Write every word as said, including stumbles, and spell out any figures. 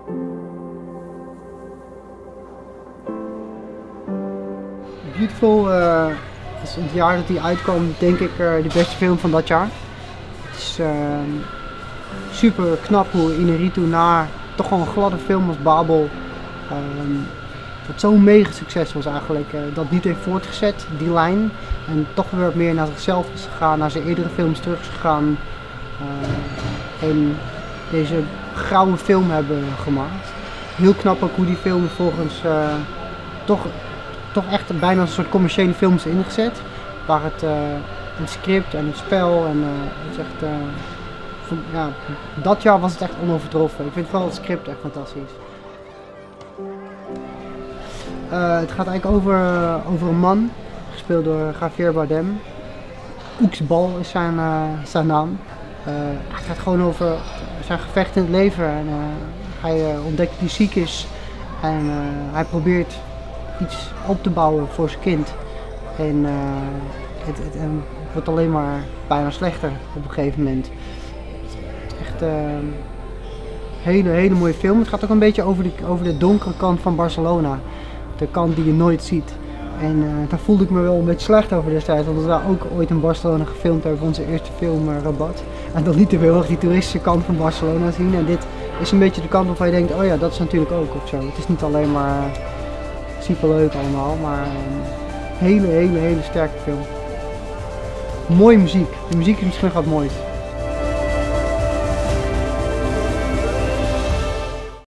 Beautiful uh, is in het jaar dat hij uitkwam, denk ik, uh, de beste film van dat jaar. Het is uh, super knap hoe Inarritu na toch wel een gladde film als Babel, uh, wat zo'n mega succes was eigenlijk, uh, dat niet heeft voortgezet, die lijn. En toch weer wat meer naar zichzelf is gegaan, naar zijn eerdere films terug is gegaan. Uh, en deze grauwe film hebben gemaakt. Heel knap ook hoe die film volgens uh, toch, toch echt bijna een soort commerciële film is ingezet. Waar het, uh, het script en het spel en uh, het is echt, uh, van, ja, dat jaar was het echt onovertroffen. Ik vind vooral het script echt fantastisch. Uh, het gaat eigenlijk over, uh, over een man, gespeeld door Javier Bardem. Oeksbal is zijn, uh, zijn naam. Uh, het gaat gewoon over zijn gevecht in het leven. En, uh, hij uh, ontdekt dat hij ziek is en uh, hij probeert iets op te bouwen voor zijn kind. En uh, het, het, het wordt alleen maar bijna slechter op een gegeven moment. Het is echt een uh, hele, hele mooie film. Het gaat ook een beetje over de, over de donkere kant van Barcelona. De kant die je nooit ziet. En uh, daar voelde ik me wel een beetje slecht over destijds, want we daar ook ooit in Barcelona gefilmd hebben voor onze eerste film uh, Rabat. En dan lieten we heel erg die toeristische kant van Barcelona zien. En dit is een beetje de kant waarvan je denkt, oh ja, dat is natuurlijk ook of zo. Het is niet alleen maar uh, superleuk allemaal, maar een uh, hele, hele, hele sterke film. Mooie muziek. De muziek is misschien nog wat moois.